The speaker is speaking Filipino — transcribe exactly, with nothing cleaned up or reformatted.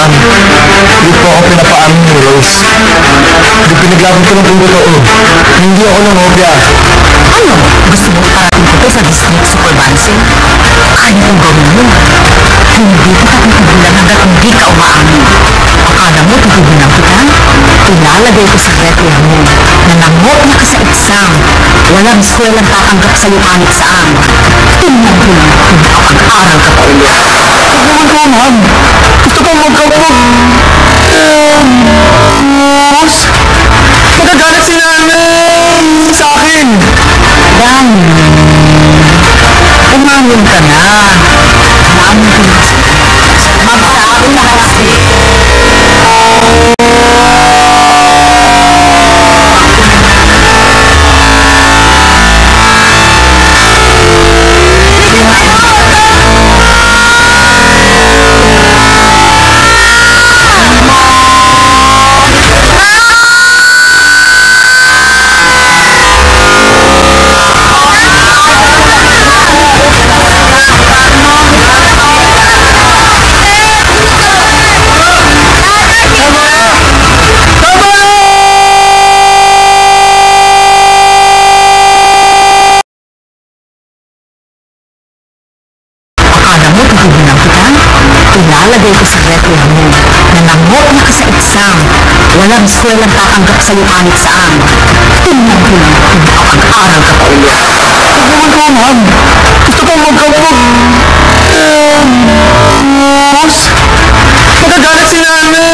Ma'am, hindi po ako pinapaamin ni Rose. Hindi pinaglaban ko ng kung totoo. Hindi ako nangobya. Ano? Gusto mo parating ko to sa district supervisor? Kaya kong gawin mo. Hindi kita titigilan hanggat hindi ka umaamin. Akala mo titigilan kita? Ilalagay ko sa record mo na nangopya ka sa exam. Walang skwelang tatanggap sa iyong anit sa ama. Tingnan ko lang kung makapag-aral ka pa ulit. Huwag naman ko, ma'am. Gusto kong magkabog. Rose, magagalit si nanay sa akin. Dami. Umamin ka na. Umamin ka na. Magsabi na kasi. Ilalagay ko sa record mo na nangopya ka sa exam. Walang skwelang tatanggap sa iyong anit sa ama. Tingnan ko lang kung makapag-aral ka pa ulit. Huwag naman ko, ma'am. Gusto kong magkabog. Rose, magagalit si nanay.